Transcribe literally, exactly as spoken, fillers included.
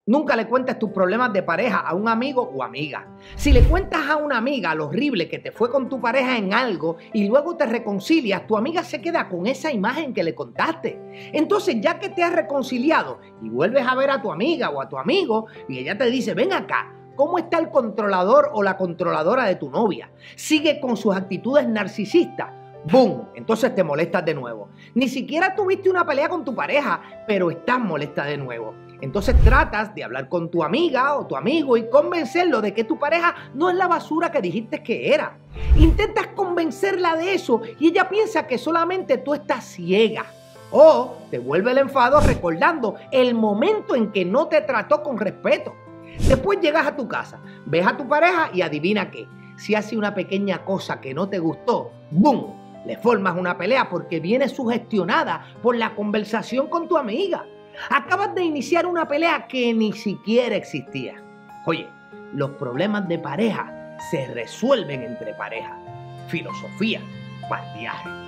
Nunca le cuentes tus problemas de pareja a un amigo o amiga. Si le cuentas a una amiga lo horrible que te fue con tu pareja en algo y luego te reconcilias, tu amiga se queda con esa imagen que le contaste. Entonces, ya que te has reconciliado y vuelves a ver a tu amiga o a tu amigo y ella te dice, ven acá, ¿cómo está el controlador o la controladora de tu novia? Sigue con sus actitudes narcisistas. ¡Bum! Entonces te molestas de nuevo. Ni siquiera tuviste una pelea con tu pareja, pero estás molesta de nuevo. Entonces tratas de hablar con tu amiga o tu amigo y convencerlo de que tu pareja no es la basura que dijiste que era. Intentas convencerla de eso y ella piensa que solamente tú estás ciega. O te vuelve el enfado recordando el momento en que no te trató con respeto. Después llegas a tu casa, ves a tu pareja y adivina qué. Si hace una pequeña cosa que no te gustó, ¡bum!, le formas una pelea porque viene sugestionada por la conversación con tu amiga. Acabas de iniciar una pelea que ni siquiera existía. Oye, los problemas de pareja se resuelven entre parejas. Filosofía para el viaje.